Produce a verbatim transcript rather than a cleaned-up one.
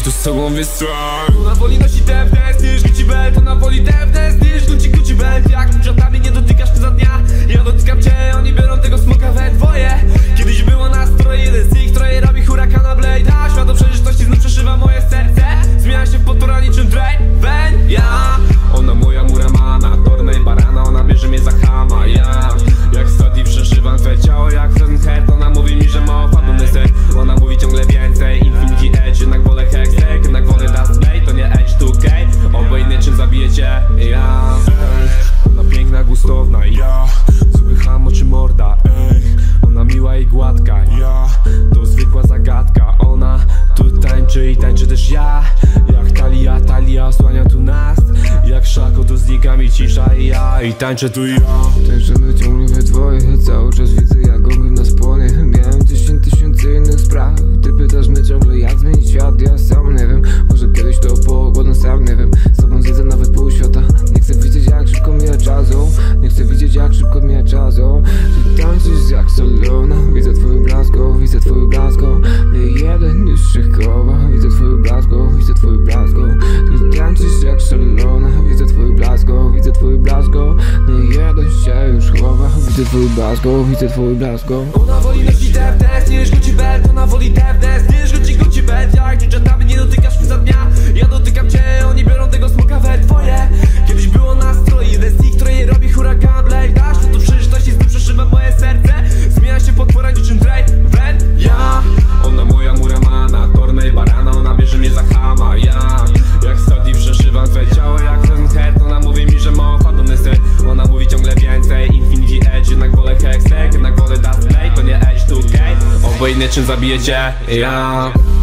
tu z sobą wysłać. Ona woli nosi D W D, styż Gucci belt. Ona woli D W D, styż Gucci Gucci belt. Jak tym żartami nie dotykasz ty za dnia, ja dotykam cię, oni biorą tego smoka we dwoje. Kiedyś było nas troje, jeden z nich troje robi huracana blade. A światło przejrzystości znów przeszywa moje serce. Zmienia się w potura niczym Draven, ja. Ona moja muramana, tornej barana, ona bierze mnie za chama, ja. Jak Stadi przeszywam twoje ciało jak Fran two k. Ona mówi mi, że ma opadł ser. Ona mówi ciągle więcej, Infinity Edge. Jednak wolę Hextech, jednak wolę Dust Blade. To nie H two K, obojętnie czym zabijecie, ja. Ona piękna, gustowna, ja. Subika czy morda, ej. Ona miła i gładka, ja. To zwykła zagadka, ona tu tańczy i tańczy też ja. Jak Talia, Talia osłania tu nas. Jak Szako tu znika mi cisza i ja. I tańczę tu ja. Tańczymy ciągle we dwoje, cały czas widzę jak ogień nas płonie. Miałem dziesięć tysięcy innych spraw. Ty pytasz mnie ciągle jak zmienić świat, ja sam nie wiem. Może kiedyś to poukładam, sam nie wiem. Z tobą zjedzę nawet pół świata. Nie chcę widzieć jak szybko mija czasu. Nie chcę widzieć jak szybko mija czasu. Ty tańczysz jak Solona. Widzę twój blasko, widzę twój blasko. Nie jeden już się chowa. Widzę twój blasko, widzę twój blasko. Ty tańczysz jak Solona. Widzę twój blasko, widzę twój blasko. Nie jeden się już chowa. Widzę twój blasko, widzę twój blasko. Ona woli nosi D W D, styż Gucci belt. Ona woli D W D, styż Gucci Gucci belt. Jak tym żartami nie dotykasz mi za dnia, ja dotykam cię, oni biorą tego smoka we dwoje. Kiedyś było nas troje, jeden z nich troje robi huracan blade. A światło przejrzystości znów przeszywa moje serce. Zmienia się potwora niczym Draven, ja. Ona moja muramana, tornej barana, ona bierze mnie za chama, ja. Jak Stadi przeszywam twoje ciało jak Fran two k. Ona mówi mi, że ma opadł ser. Ona mówi ciągle więcej, Infinity Edge. Jednak wolę Hextech, jednak wolę Dust Blade. To nie H two K, obojętnie czym zabijecie, ja.